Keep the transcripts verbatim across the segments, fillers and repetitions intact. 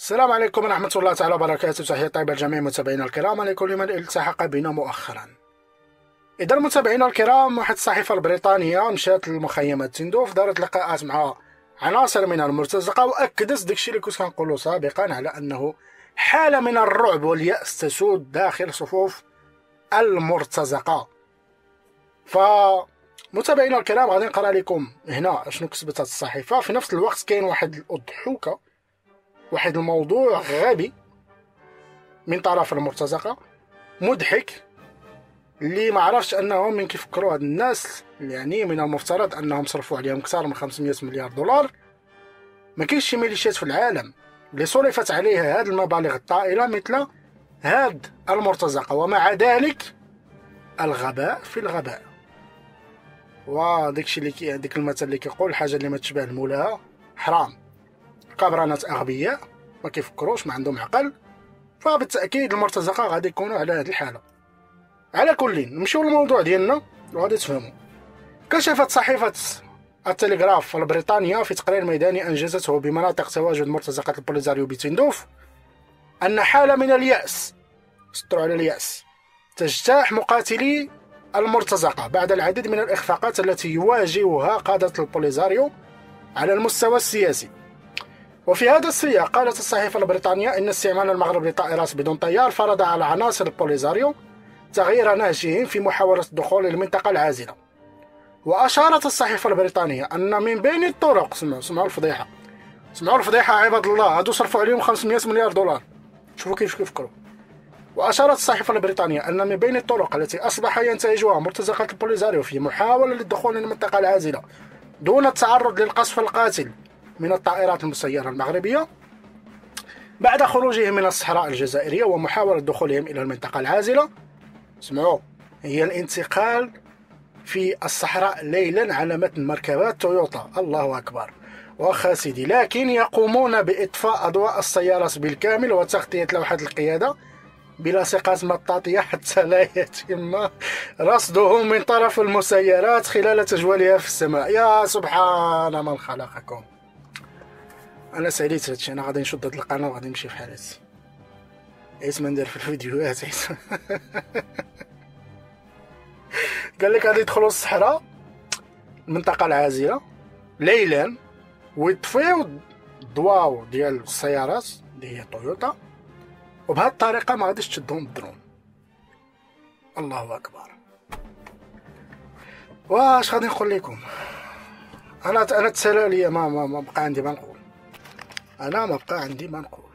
السلام عليكم ورحمة الله تعالى وبركاته. تحية طيبة لجميع متابعينا الكرام ولكل من التحق بنا مؤخرا. إذا متابعينا الكرام، واحد الصحيفة البريطانية مشات لمخيمات تندوف، دارت لقاءات مع عناصر من المرتزقة، وأكدت داكشي اللي كنت كنقولو سابقا على أنه حالة من الرعب واليأس تسود داخل صفوف المرتزقة. فمتابعينا الكرام، غادي نقرا لكم هنا شنو كتبت هاد الصحيفة. في نفس الوقت كاين واحد الأضحوكة، واحد الموضوع غبي من طرف المرتزقة مضحك، اللي ما عرفش انهم من كيفكروا هاد الناس، يعني من المفترض انهم صرفوا عليهم اكثر من خمسمية مليار دولار. ما كاينش شي ميليشيات في العالم اللي صرفت عليها هاد المبالغ الطائله مثل هاد المرتزقة، ومع ذلك الغباء في الغباء. وداكشي اللي كي ديك المثل اللي كيقول الحاجه اللي ما تشبه المولاها حرام. كبرانات اغبياء ما كيفكروش، ما عندهم عقل، فبالتاكيد المرتزقة غادي يكونوا على هذه الحاله. على كل نمشيو للموضوع ديالنا وغادي تفهموا. كشفت صحيفه التلغراف البريطانيه في تقرير ميداني انجزته بمناطق تواجد مرتزقه البوليزاريو بتندوف ان حاله من الياس، سطروا على الياس، تجتاح مقاتلي المرتزقة بعد العديد من الإخفاقات التي يواجهها قادة البوليزاريو على المستوى السياسي. وفي هذا السياق قالت الصحيفة البريطانية إن استعمال المغرب لطائرات بدون طيار فرض على عناصر البوليزاريو تغيير نهجهم في محاولة الدخول للمنطقة العازلة. وأشارت الصحيفة البريطانية أن من بين الطرق، سمعوا سمعوا الفضيحة سمعوا الفضيحة عباد الله، هادو صرفوا عليهم خمسمية مليار دولار، شوفوا كيف كيفكروا. وأشارت الصحيفة البريطانية أن من بين الطرق التي أصبح ينتهجها مرتزقة البوليزاريو في محاولة للدخول للمنطقة العازلة دون التعرض للقصف القاتل من الطائرات المسيرة المغربية بعد خروجهم من الصحراء الجزائرية ومحاولة دخولهم إلى المنطقة العازلة، اسمعوا، هي الانتقال في الصحراء ليلا على متن مركبات تويوتا. الله أكبر. واخا سيدي، لكن يقومون بإطفاء أضواء السيارات بالكامل وتغطية لوحة القيادة بلاصقات مطاطية حتى لا يتم رصدهم من طرف المسيرات خلال تجوالها في السماء. يا سبحان من خلقكم. انا ساليت هادشي، انا غادي نشد هاد القناه وغادي نمشي في حالتي، عيت ما ندير في الفيديوهات عيت. قال لك غادي يدخلوا الصحراء المنطقه العازله ليلا ويطفيو الضواو ديال السيارات اللي هي تويوتا، وبهذه الطريقه ما غاديش تشدهم الدرون. الله اكبر. واش غادي نقول لكم؟ انا انا تسالى ليا، ما ما, ما بقى عندي ما نقول، انا ما بقى عندي ما نقول،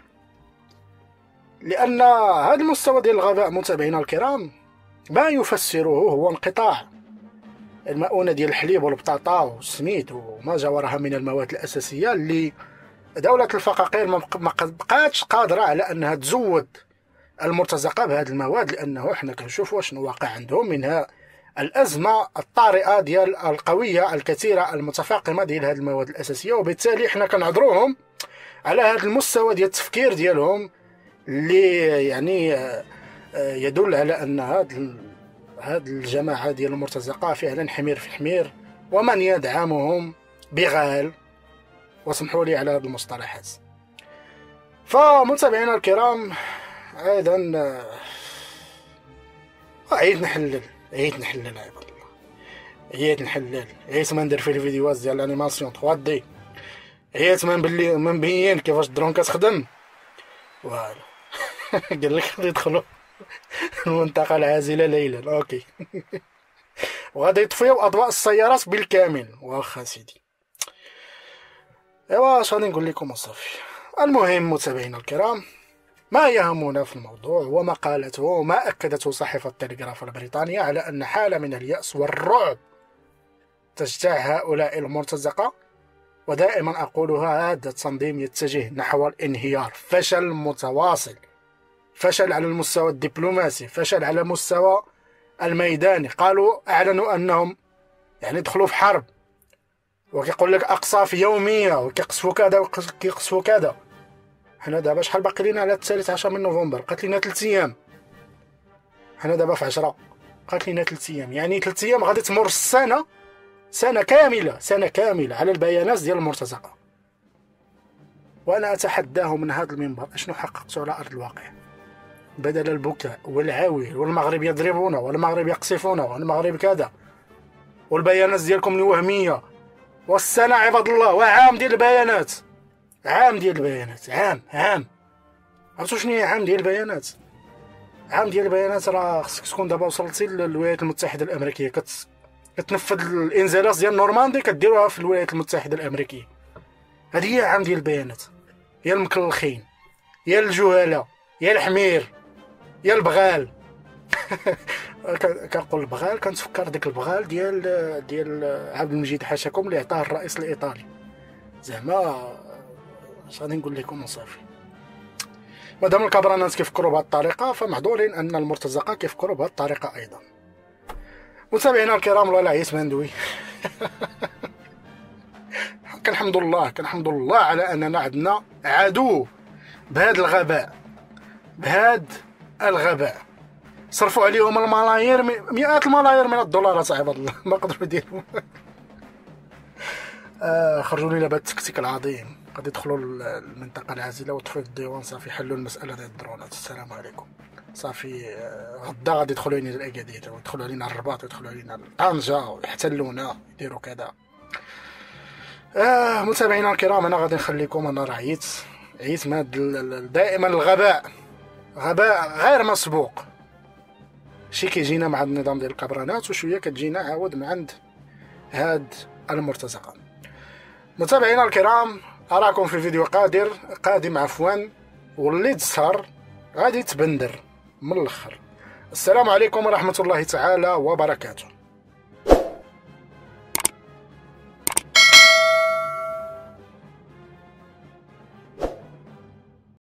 لان هذا المستوى ديال الغباء متابعينا الكرام ما يفسره هو انقطاع المؤونه ديال الحليب والبطاطا والسميد وما جاورها من المواد الاساسيه اللي دولة الفقاقير ما بقاتش قادرة على أنها تزود المرتزقة بهذه المواد، لأنه إحنا كنشوفوا شنو واقع عندهم منها الأزمة الطارئة ديال القوية الكثيرة المتفاقمة ديال هذه المواد الأساسية، وبالتالي إحنا كنعذروهم على هذا المستوى ديال التفكير ديالهم اللي يعني يدل على أن هذه هذه الجماعة ديال المرتزقة فعلا حمير في حمير، ومن يدعمهم بغال، واسمحوا لي على هذه المصطلحات. فمتابعينا الكرام، ايضا عيد نحلل عيد نحلل عباد الله، عيد نحلل، عيت ما ندير في الفيديوهات ديال الانيماسيون ثري دي، عيت ما نبلي ما نبين كيفاش الدرون كتخدم. فوالا. قال لك غادي يدخلوا المنطقه العازله ليلا، اوكي. وغادي يطفيو اضواء السيارات بالكامل. واخا سيدي، ايوا اش غادي نقول لكم اصافي. المهم متابعينا الكرام، ما يهمنا في الموضوع وما قالته وما اكدته صحيفه التلغراف البريطانيه على ان حاله من الياس والرعب تجتاح هؤلاء المرتزقه. ودائما اقولها، هذا التنظيم يتجه نحو الانهيار، فشل متواصل، فشل على المستوى الدبلوماسي، فشل على المستوى الميداني. قالوا اعلنوا انهم يعني دخلوا في حرب، وكيقول لك اقصاف يوميه وكيقصفوا كذا وكيقصفوا كذا. حنا دابا شحال باقي لينا على الثالث عشر من نوفمبر؟ بقات لينا ثلاث ايام، حنا دابا في عشرة، بقات لينا ثلاث ايام، يعني ثلاث ايام غادي تمر السنه، سنه كامله سنه كامله على البيانات ديال المرتزقه. وأنا أتحداه من هذا المنبر أشنو حققت على أرض الواقع. بدل البكاء والعويل والمغرب يضربونا والمغرب يقصفونا والمغرب كذا والبيانات ديالكم الوهمية والسنة عباد الله، وعام ديال البيانات، عام ديال البيانات، عام عام عرفتو شنو هي عام ديال البيانات؟ عام ديال البيانات راه خصك تكون دابا وصلتي للولايات المتحدة الأمريكية، كت... كتنفذ الانزالات ديال نورماندي كديروها في الولايات المتحدة الأمريكية. هذه هي عام ديال البيانات، يا المكلخين يا الجهلاء يا الحمير يا البغال. كنقول البغال كنتفكر ديك البغال ديال ديال عبد المجيد حاشاكم اللي عطاه الرئيس الايطالي. زعما اش غادي نقول لكم صافي. مادام الكبرانات كيفكروا بهذه الطريقه فمعذورين ان المرتزقه كيفكروا بهذه الطريقه ايضا. متابعينا الكرام، والله عييت ما ندوي. كنحمد الله كنحمد الله على اننا عندنا عدو بهذا الغباء، بهذا الغباء. صرفوا عليهم الملايير، مئات الملايير من الدولارات عباد الله، ما قدروا يديروا. آه خرجوا لنا بهذا التكتيك العظيم، غادي يدخلوا المنطقه العازله وطفوا الديوان صافي، حلوا المساله ديال الدرونات. السلام عليكم. صافي آه غدا غادي يدخلوا علينا الاكادير ويدخلوا علينا الرباط ويدخلوا علينا طنجه ويحتلونا يديروا كذا. آه متابعينا الكرام، انا غادي نخليكم، انا راه عييت عييت من هذا دائما الغباء، غباء غير مسبوق. شي كيجينا مع النظام ديال الكبرانات وشويه كتجينا عاود من عند هاد المرتزقه. متابعينا الكرام، اراكم في فيديو قادر قادم عفوا، واللي تسهر غادي تبندر من الاخر. السلام عليكم ورحمه الله تعالى وبركاته.